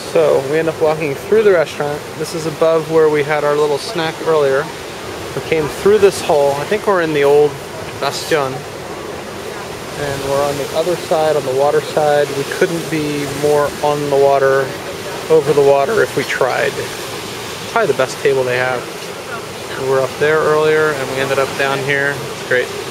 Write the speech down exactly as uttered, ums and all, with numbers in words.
So we end up walking through the restaurant. This is above where we had our little snack earlier. We came through this hole. I think we're in the old bastion. And we're on the other side, on the water side. We couldn't be more on the water, over the water if we tried. Probably the best table they have. We were up there earlier and we ended up down here. It's great.